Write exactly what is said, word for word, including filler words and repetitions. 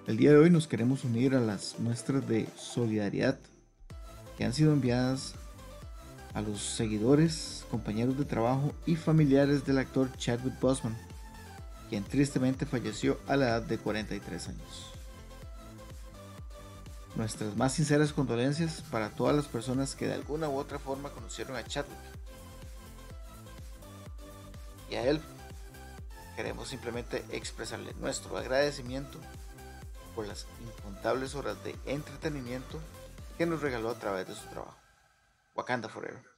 El día de hoy nos queremos unir a las muestras de solidaridad que han sido enviadas a los seguidores, compañeros de trabajo y familiares del actor Chadwick Boseman, quien tristemente falleció a la edad de cuarenta y tres años. Nuestras más sinceras condolencias para todas las personas que de alguna u otra forma conocieron a Chadwick. Y a él queremos simplemente expresarle nuestro agradecimiento por las incontables horas de entretenimiento que nos regaló a través de su trabajo. Wakanda Forever.